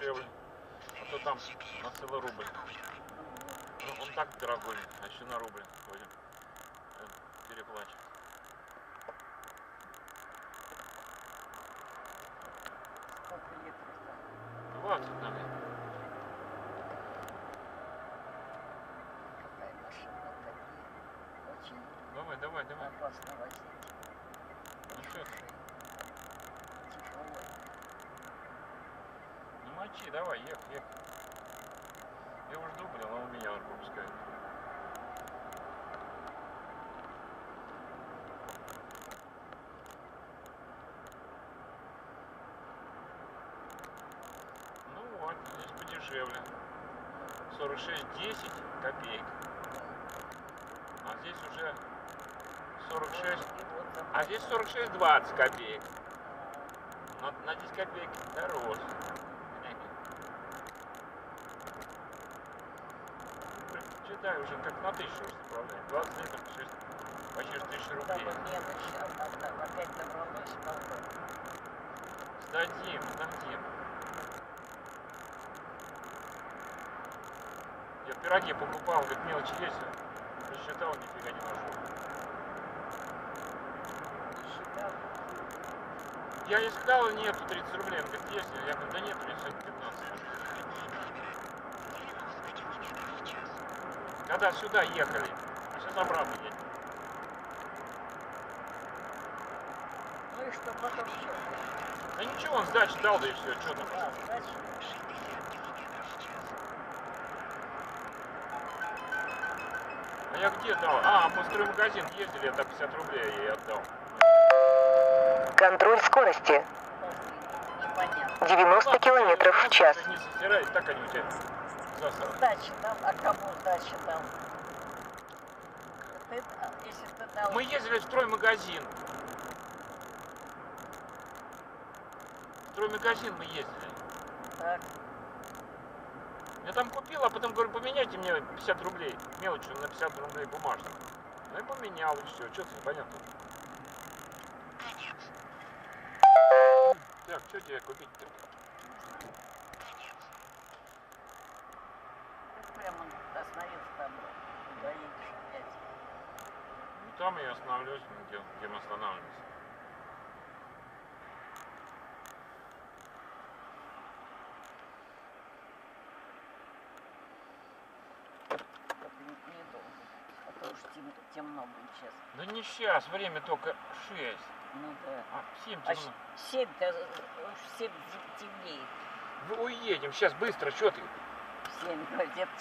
подешевле. А то там на целый рубль. Ну, он так дорогой, а еще на рубль ходим. Переплачивать. Сколько литров там? 20, наверное. Какая машина такие. Очень Давай. опасно возить. Ну что ты? Тяжелый. Ну мочи, давай, ехай. Я уже жду, блин, он меня уже пропускает. Ну вот, здесь подешевле. 46,10 копеек. А здесь уже 46. А здесь 46,20 копеек. На 10 копеек дороже. Читай, уже как на 1000 уже заправляем. 20 литров, почти 1000 рублей. Чтобы мелочь, опять добралась, правда. Сдадим. Я пироги покупал, говорит, мелочи есть. Посчитал, нифига не нашел. Считал. Я искал, нету 30 рублей. Он говорит, есть. Я говорю, да нету, все 15. Когда сюда ехали, а сейчас обратно едем. Ну и что потом еще? Да ничего, он сдачу дал, да и все, что там. А, дальше. А я где дал? А, мы в строймагазин ездили, я так 50 рублей я ей отдал. Контроль скорости. Непонятно. 90 километров в час. Не состирай, так они у тебя засраны. Сдачи дал, а кому сдачи дал? Ты, если ты дал... Мы ездили в строймагазин. В строймагазин мы ездили. Так, Я там купил, а потом говорю, поменяйте мне 50 рублей. Мелочью на 50 рублей бумажных. Ну и поменял, и все. Что-то непонятно. Так, что тебе купить-то? прямо остановился там, куда едешь опять. Ну там я остановлюсь, где мы останавливаемся. Недолго, а то уж темно будет сейчас. Да не сейчас, время только 6. Ну да. А 7 А темно. 7-то, уж 7 темнеет. Ну уедем, сейчас быстро, что ты? 7, где-то